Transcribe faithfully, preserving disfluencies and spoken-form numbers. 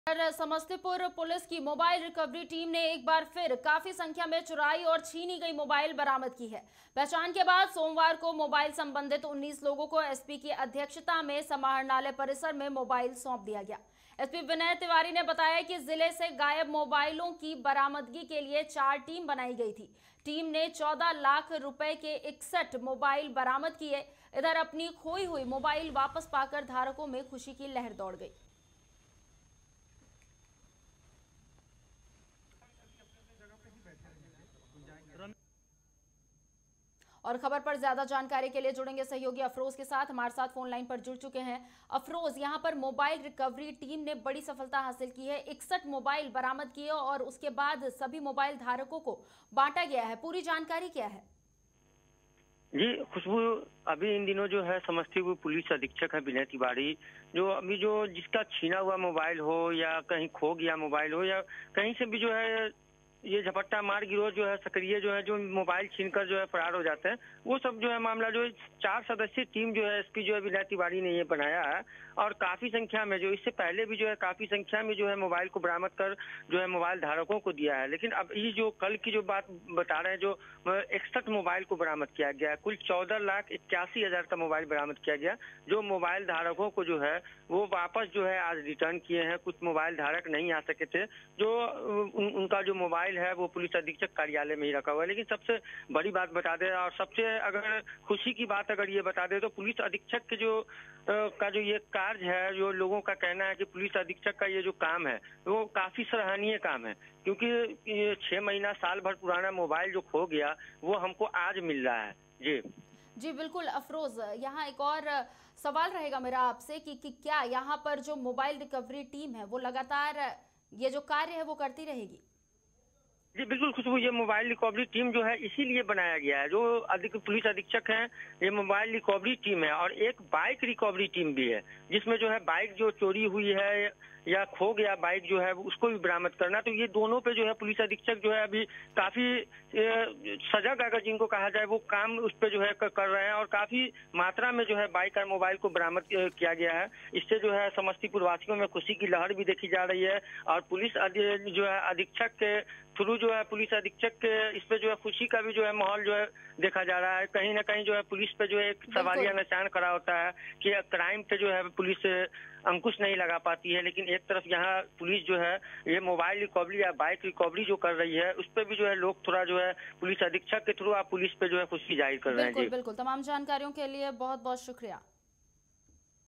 Samastipur police की mobile recovery team ने एक बार फिर काफी संख्या में चुराई और छीनी गई मोबाइल बरामद की है। पहचान के बाद सोमवार को मोबाइल संबंधित उन्नीस लोगों को एसपी की अध्यक्षता में समाहरणालय परिसर में मोबाइल सौंप दिया गया। एसपी विनय तिवारी ने बताया कि जिले से गायब मोबाइलों की बरामदगी के लिए चार टीम बनाई गई थी। टीम ने चौदह लाख रुपए के इकसठ मोबाइल बरामद किए। इधर अपनी खोई हुई मोबाइल वापस पाकर धारकों में खुशी की लहर दौड़ गई। और खबर पर ज्यादा जानकारी के लिए जुड़ेंगे सहयोगी अफरोज के साथ। हमारे साथ फोन लाइन पर जुड़ चुके हैं अफरोज। यहां पर मोबाइल रिकवरी टीम ने बड़ी सफलता हासिल की है, इकसठ मोबाइल बरामद किए और उसके बाद सभी मोबाइल धारकों को बांटा गया है। पूरी जानकारी क्या है? जी खुशबू, अभी इन दिनों जो है समस्तीपुर पुलिस अधीक्षक है विनय तिवारी, जो अभी जो जिसका छीना हुआ मोबाइल हो या कहीं खो गया मोबाइल हो या कहीं से भी जो है ये झपट्टा मार गिरोह जो है सक्रिय जो है जो मोबाइल छीनकर जो है फरार हो जाते हैं, वो सब जो है मामला जो है चार सदस्यीय टीम जो है एसपी जो है विनय तिवारी ने ये बनाया है। और काफी संख्या में जो इससे पहले भी जो है काफी संख्या में जो है मोबाइल को बरामद कर जो है मोबाइल धारकों को दिया है। लेकिन अब ये जो कल की जो बात बता रहे हैं, जो इकसठ मोबाइल को बरामद किया गया, कुल चौदह लाख इक्यासी हजार का मोबाइल बरामद किया गया, जो मोबाइल धारकों को जो है वो वापस जो है आज रिटर्न किए हैं। कुछ मोबाइल धारक नहीं आ सके थे, जो उन, उनका जो मोबाइल है वो पुलिस अधीक्षक कार्यालय में ही रखा हुआ है। लेकिन सबसे बड़ी बात बता दे और सबसे अगर खुशी की बात अगर ये बता दे तो पुलिस अधीक्षक के जो का जो ये कार्य है, जो लोगों का कहना है कि पुलिस अधीक्षक का ये जो काम है वो काफी सराहनीय काम है, क्योंकि ये छह महीना साल भर पुराना मोबाइल जो खो गया वो हमको आज मिल रहा है। जी जी बिल्कुल अफरोज, यहाँ एक और सवाल रहेगा मेरा आपसे कि, कि क्या यहाँ पर जो मोबाइल रिकवरी टीम है वो लगातार ये जो कार्य है वो करती रहेगी? जी बिल्कुल खुशबू, ये मोबाइल रिकवरी टीम जो है इसीलिए बनाया गया है। जो अधिक पुलिस अधीक्षक हैं, ये मोबाइल रिकवरी टीम है और एक बाइक रिकवरी टीम भी है, जिसमें जो है बाइक जो चोरी हुई है या खो गया बाइक जो है उसको भी बरामद करना। तो ये दोनों पे जो है पुलिस अधीक्षक जो है अभी काफी सजग अगर जिनको कहा जाए वो काम उस पे जो है कर रहे हैं और काफी मात्रा में जो है बाइक और मोबाइल को बरामद किया गया है। इससे जो है समस्तीपुर वासियों में खुशी की लहर भी देखी जा रही है और पुलिस जो है अधीक्षक के थ्रू जो है पुलिस अधीक्षक के इस पे जो है खुशी का भी जो है माहौल जो है देखा जा रहा है। कहीं ना कहीं जो है पुलिस पे जो है एक सवालिया निशान खड़ा होता है कि क्राइम पे जो है पुलिस अंकुश नहीं लगा पाती है, लेकिन एक तरफ यहाँ पुलिस जो है ये मोबाइल रिकवरी या बाइक रिकवरी जो कर रही है उस पर भी जो है लोग थोड़ा जो है पुलिस अधीक्षक के थ्रू आप पुलिस पे जो है खुशी जाहिर कर रहे हैं। बिल्कुल बिल्कुल, तमाम जानकारियों के लिए बहुत बहुत शुक्रिया।